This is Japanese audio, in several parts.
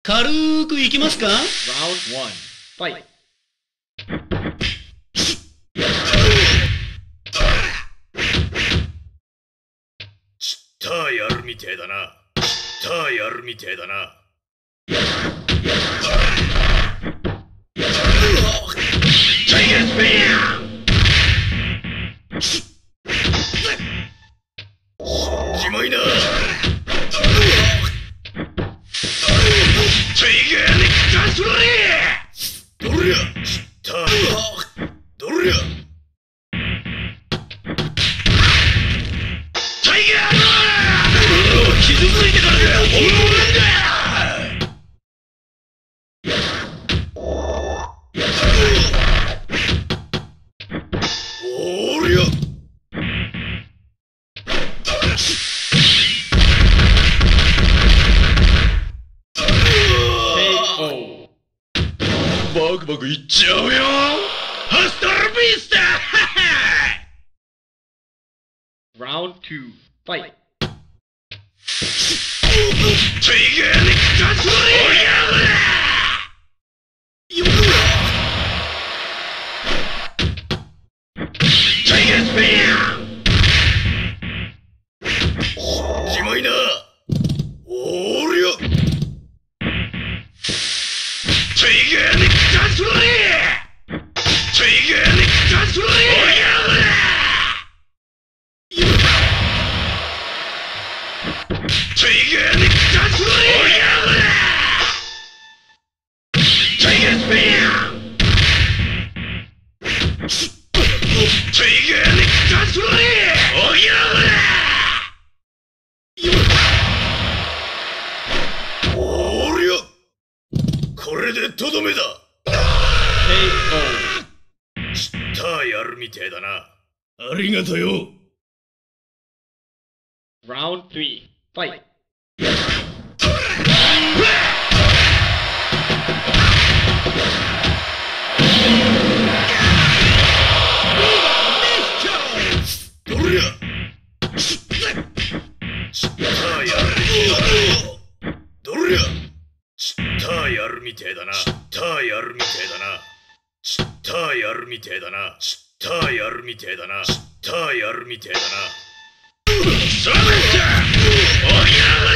軽くいきますか？ Round 1. Fight. やるみてえだな。やるみてえだな。しまいな。どりゃどりゃタイガー傷ついてからだ。本物なんだ。おりゃバクバクいっちゃうよ。ハスタルビースター。 Round 2. Fight. タイガーに勝つのおりゃよっタイガースピンしまいな。おりゃタイガーに勝つのタイガーに勝つのおりゃタイガーに勝つのおりゃタイガースピンタイガーに勝つのおりゃおりゃこれでとどめだ。やるみてえだな。ありがとよ。 Round 3. Fight. どりゃどりゃやるみてえだな。やるみてえだな。やるみてえだな。やるみてえだな。やるみてえだな。サメだおぎゃ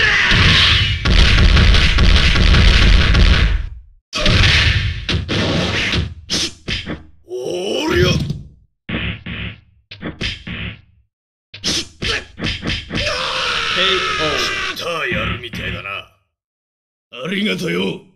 おりゃやるみてえだな。ありがとよ。